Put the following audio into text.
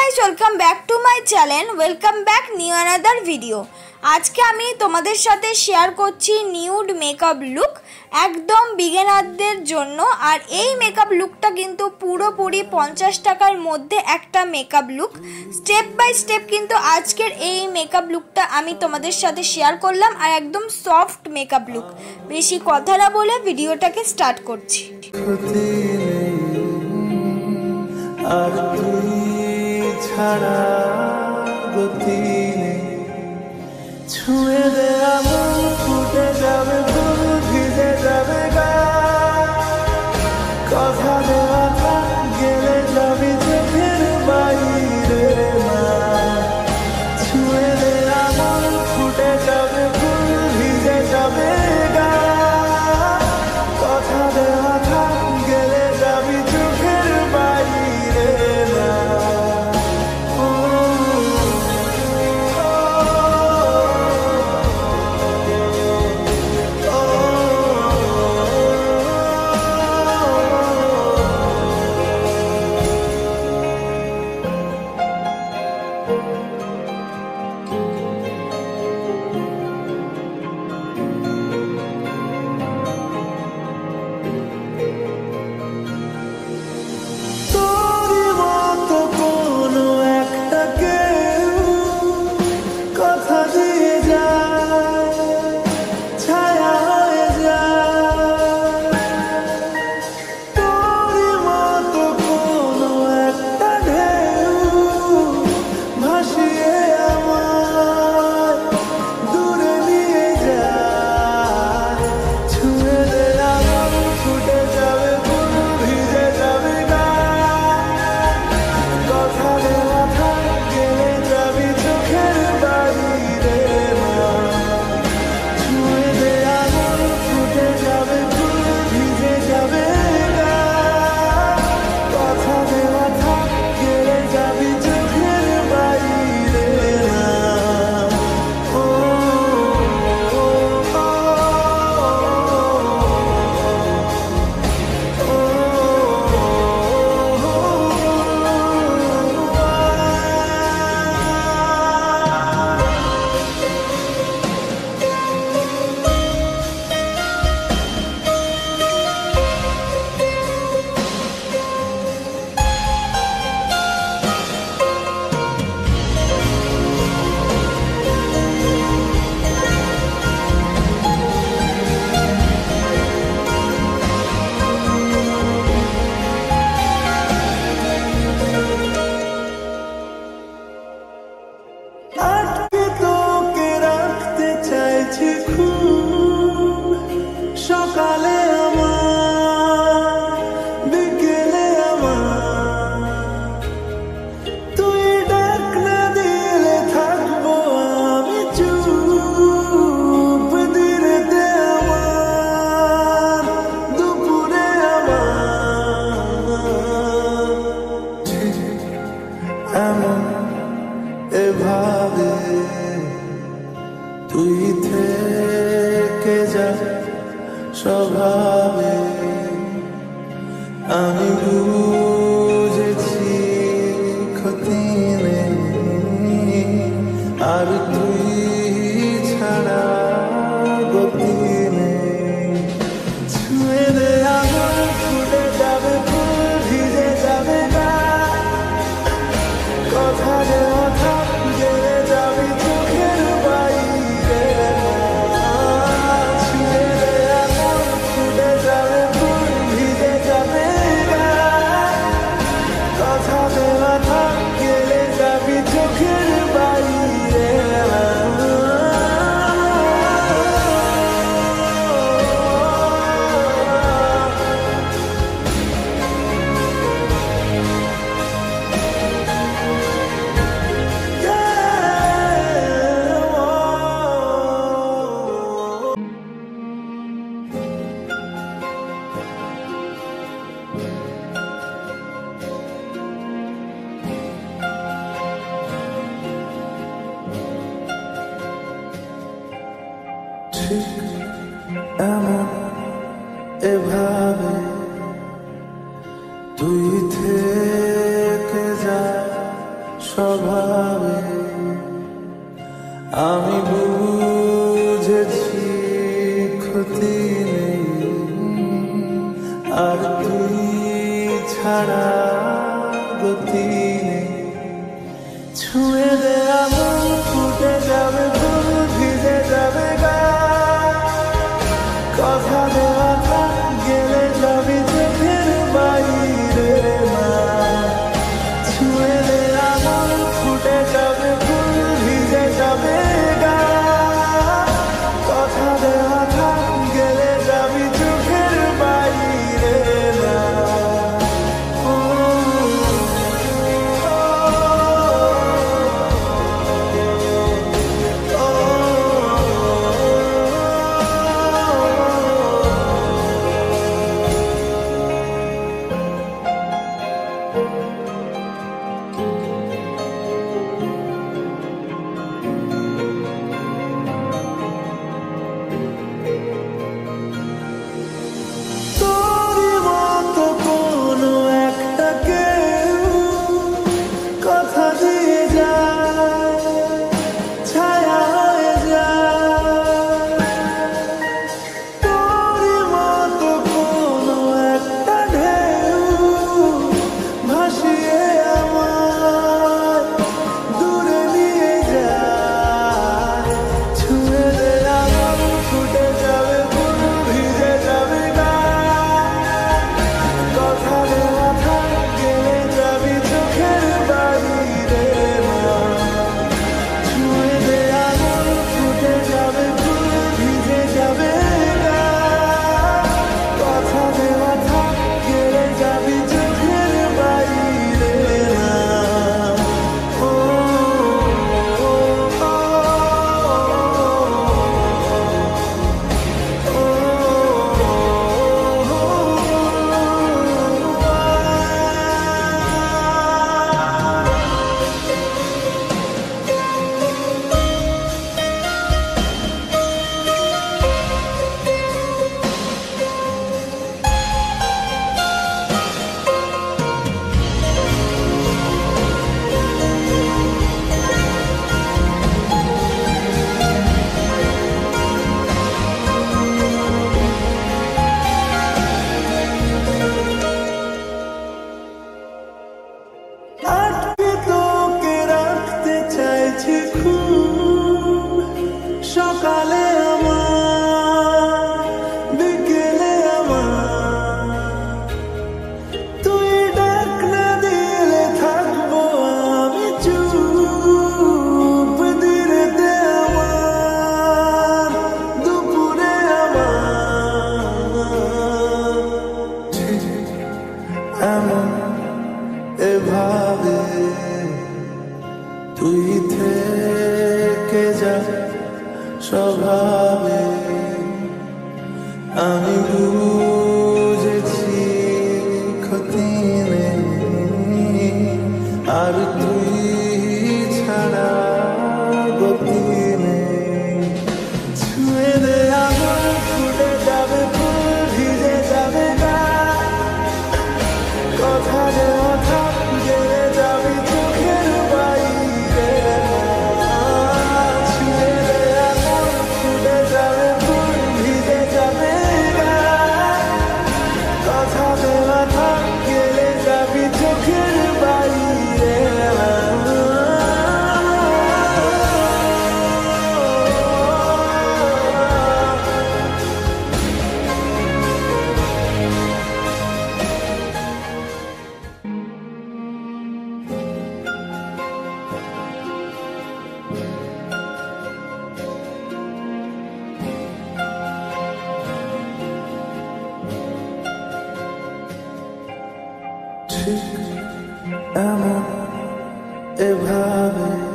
guys, welcome back to my channel. Welcome back new another video. আজকে আমি তোমাদের সাথে শেয়ার করছি নিউড মেকআপ লুক একদম বিগিনারদের জন্য। আর এই মেকআপ লুকটা কিন্তু পুরোপুরি 50 টাকার মধ্যে একটা makeup look. Step by step কিন্তু আজকের এই মেকআপ লুকটা আমি তোমাদের সাথে শেয়ার করলাম, আর একদম সফট মেকআপ লুক। বেশি কথা না বলে ভিডিওটাকে স্টার্ট করছি। আর তুই ছাড়া গতি নেই, ছুঁয়ে দে আমার ফুটে যাবে ফুল, ভিজে যাবে গা, কথা দেওয়া থাক গেলে যাবি চোখের বাইরে না, ছুঁয়ে দে আমার ফুটে যাবে ফুল, ভিজে যাবে গা, কথা দেওয়া থাক গেলে যাবি চোখের বাইরে না। সকালে আমার, বিকেলে আমার, তুই ডাক না দিলে থাকবো আমি চুপ, দিনেতে আমার, দুপুরে আমার, এমন এভাবে তুই থেকে যা স্বভাবে, আমি বুঝেছি ক্ষতি নেই, আর তুই ছাড়া গতি নেই, ছুঁয়ে দে আমার ফুটে যাবে ফুল, ভিজে যাবে গা, কথা দেওয়া থাক গেলে যাবি চোখের বাইরে না, ছুঁয়ে দে আমার ফুটে যাবে ফুল, ভিজে যাবে গা, কথা দেওয়া থাক গেলে যাবি চোখের বাইরে না। ঠিক এমন এভাবে তুই থেকে যা ছাড়া গতি নেই। ছুঁয়ে দে আগুন, ফুটে যাবে ফুল, ভিজে যাবে গা। কথা দেওয়া থাক, গেলে যাবি চোখের বাইরে না। ছুঁয়ে দে আগুন, ফুটে যাবে ফুল, ভিজে যাবে গা। কথা দেওয়া থাক, গেলে যাবি চোখের বাইরে না। সকালে আমার, বিকেলে আমার, তুই ডাক না দিলে থাকবো আমি চুপ। দিনেতে আমার, দুপুরে আমার, ঠিক এমন এভাবে তুই থেকে যা স্বভাবে। আমি বুঝেছি ক্ষতি নেই, আর তুই ছাড়া গতি নেই। ছুঁয়ে দে আগুন, ফুটে যাবে ফুল, ভিজে যাবে গা। কথা দেওয়া থাক, গেলে যাবি চোখের বাইরে না। ছুঁয়ে দে আগুন, ফুটে যাবে ফুল, ভিজে যাবে গা। কথা দেওয়া থাক, গেলে যাবি চোখের বাইরে না। ঠিক এমন এভাবে